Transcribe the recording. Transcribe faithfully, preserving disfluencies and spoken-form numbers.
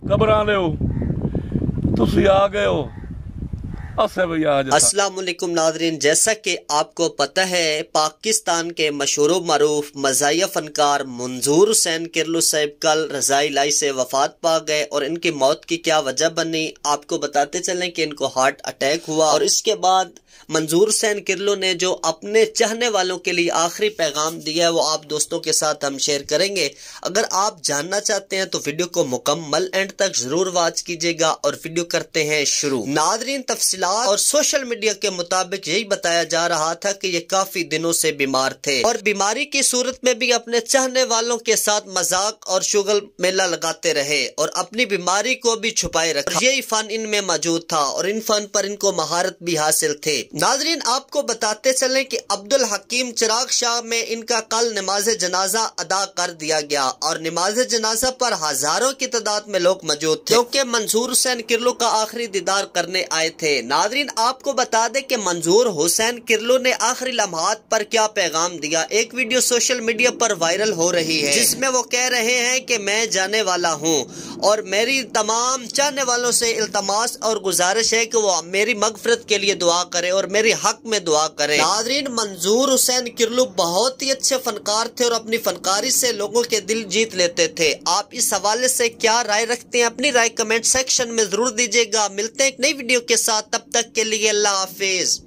घबराने हो तुसी आ गए हो। अस्सलाम वालेकुम नाज़रीन, जैसा कि आपको पता है पाकिस्तान के मशहूर मरूफ मज़ाहिया फनकार मंजूर हुसैन किरलू साहब कल रज़ाई इलाही से वफात पा गए और इनकी मौत की क्या वजह बनी आपको बताते चलें कि इनको हार्ट अटैक हुआ। और इसके बाद मंजूर हुसैन किरलू ने जो अपने चाहने वालों के लिए आखिरी पैगाम दिया है वो आप दोस्तों के साथ हम शेयर करेंगे। अगर आप जानना चाहते हैं तो वीडियो को मुकम्मल एंड तक जरूर वॉच कीजिएगा और वीडियो करते हैं शुरू। नाज़रीन, तफसीलात और सोशल मीडिया के मुताबिक यही बताया जा रहा था कि ये काफी दिनों से बीमार थे और बीमारी की सूरत में भी अपने चाहने वालों के साथ मजाक और शुगल मेला लगाते रहे और अपनी बीमारी को भी छुपाए रखा। यही फन इनमें मौजूद था और इन फन पर इनको महारत भी हासिल थे। नाजरीन, आपको बताते चलें कि अब्दुल हकीम चिराग शाह में इनका कल नमाज जनाजा अदा कर दिया गया और नमाज जनाजा पर हजारों की तादाद में लोग मौजूद थे क्योंकि मंजूर हुसैन किरलू का आखिरी दीदार करने आए थे। नाजरीन, आपको बता दें कि मंजूर हुसैन किरलू ने आखिरी लम्हात पर क्या पैगाम दिया। एक वीडियो सोशल मीडिया पर वायरल हो रही है जिसमें वो कह रहे हैं कि मैं जाने वाला हूँ और मेरी तमाम चाहने वालों से इल्तमास और गुजारिश है कि वो मेरी मगफरत के लिए दुआ करे और मेरे हक में दुआ करें। नाज़रीन, मंजूर हुसैन किरलू बहुत ही अच्छे फनकार थे और अपनी फनकारी से लोगों के दिल जीत लेते थे। आप इस हवाले से क्या राय रखते हैं? अपनी राय कमेंट सेक्शन में जरूर दीजिएगा। मिलते हैं एक नई वीडियो के साथ, तब तक के लिए अल्लाह हाफिज।